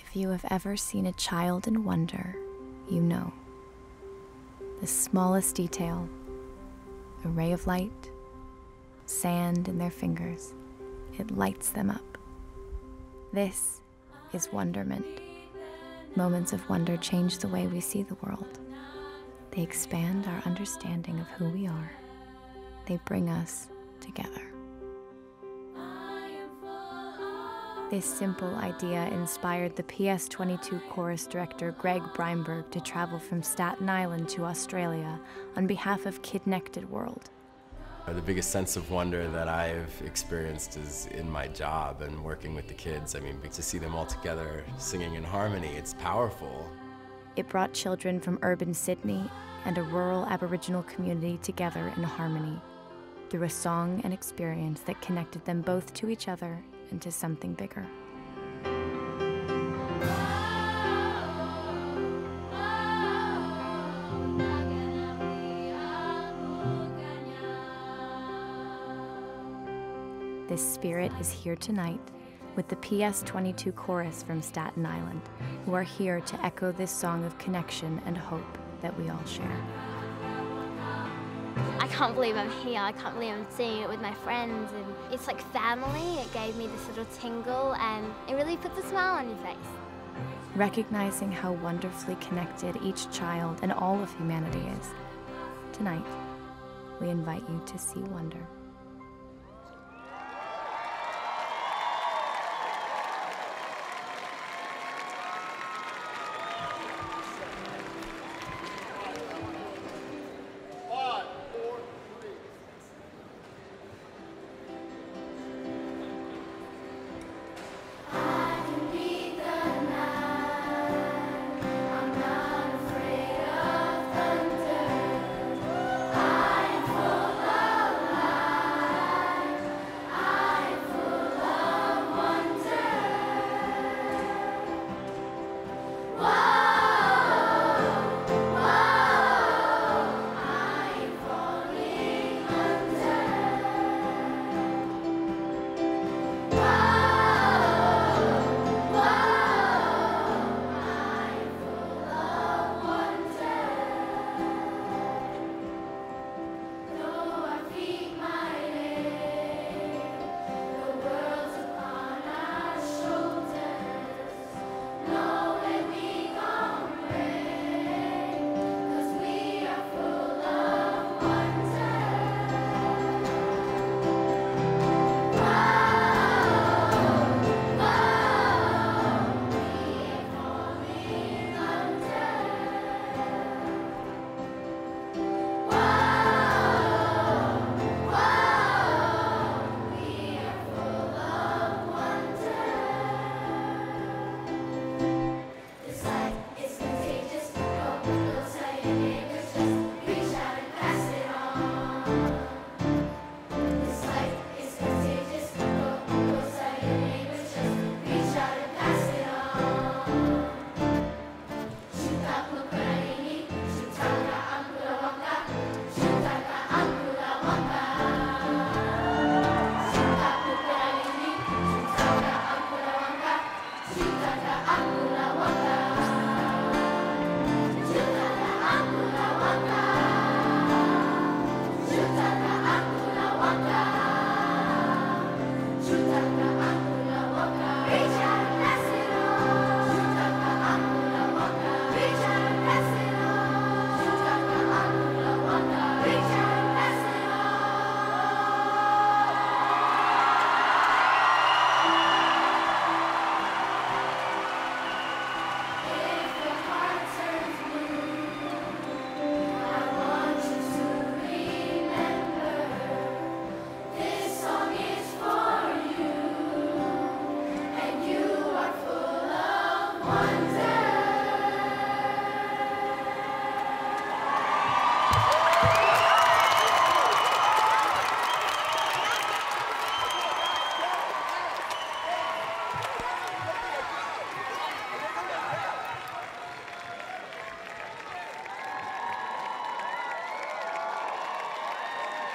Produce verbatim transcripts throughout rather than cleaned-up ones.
If you have ever seen a child in wonder, you know. The smallest detail, a ray of light, sand in their fingers, it lights them up. This is wonderment. Moments of wonder change the way we see the world. They expand our understanding of who we are. They bring us together. This simple idea inspired the P S twenty-two chorus director Greg Breinberg to travel from Staten Island to Australia on behalf of Kidnected World. The biggest sense of wonder that I've experienced is in my job and working with the kids. I mean, to see them all together singing in harmony, it's powerful. It brought children from urban Sydney and a rural Aboriginal community together in harmony through a song and experience that connected them both to each other and to something bigger. This spirit is here tonight with the P S twenty-two chorus from Staten Island, who are here to echo this song of connection and hope that we all share. I can't believe I'm here. I can't believe I'm seeing it with my friends, and it's like family. It gave me this little tingle, and it really puts a smile on your face. Recognizing how wonderfully connected each child and all of humanity is, tonight, we invite you to see wonder.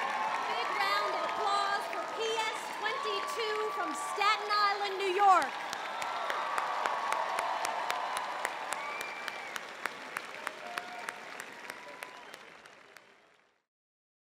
Staten Island, New York.